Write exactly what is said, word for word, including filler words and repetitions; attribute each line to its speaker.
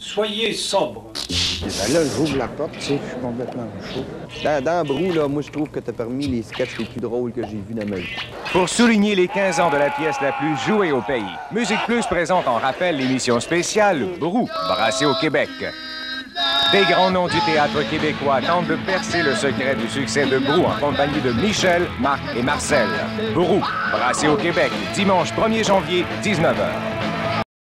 Speaker 1: Soyez sobre.
Speaker 2: Ben là, j'ouvre la porte, tu sais, je suis complètement chaud. Dans, dans Brou, là, moi, je trouve que t'as permis les sketchs les plus drôles que j'ai vus dans ma vie.
Speaker 3: Pour souligner les quinze ans de la pièce la plus jouée au pays, Musique Plus présente en rappel l'émission spéciale Brou, brassé au Québec. Des grands noms du théâtre québécois tentent de percer le secret du succès de Brou en compagnie de Michel, Marc et Marcel. Brou, brassé au Québec, dimanche premier janvier, dix-neuf heures.